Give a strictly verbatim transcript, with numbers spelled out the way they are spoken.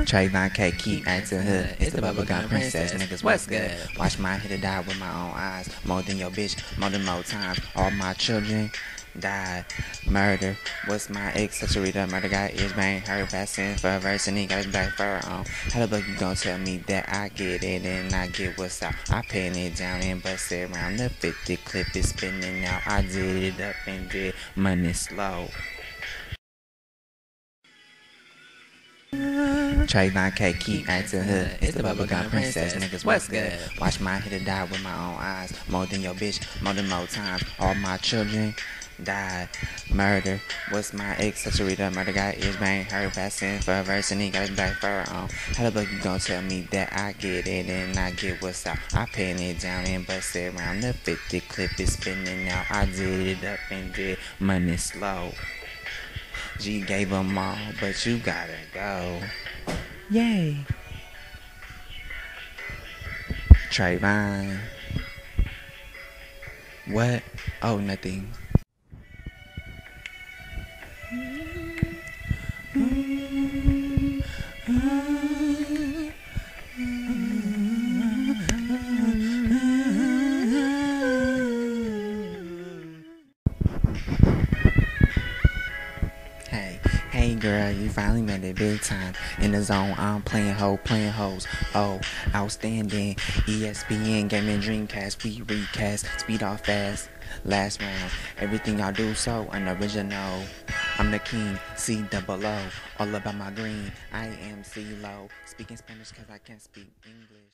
Trayvon K, keep acting hood. It's the bubblegum princess, niggas, what's good? Watch my hit or die with my own eyes. More than your bitch, more than more times. All my children died. Murder. What's my ex? Such a reader. Murder got ears bang. Her passing for a verse and he got his black fur on. How the fuck you gon' tell me that I get it and I get what's out? I pen it down and bust it around. The fifty clip is spinning out. I did it up and did money slow. Trayvon K, keep acting hood. It's the bubblegum princess, niggas, what's good? Watch my hit or die with my own eyes. More than your bitch, more than more times. All my children died. Murder. What's my ex? Such a reader. Murder got ears bang. Her passing for a verse and he got his black fur on. How the fuck you gon' tell me that I get it and I get what's out? I pen it down and bust it around. The fifty clip is spinning out. I did it up and did money slow. G gave them all, but you gotta go. Yay. Trayvon. What? Oh, nothing. Hey, hey girl, you finally made it big time. In the zone, I'm playing ho, playing hoes. Oh, outstanding. E S P N, Gaming Dreamcast, we recast, speed off fast. Last round, everything y'all do so unoriginal. I'm the king, C double O, all about my green. I am C-Lo, speaking Spanish cause I can't speak English.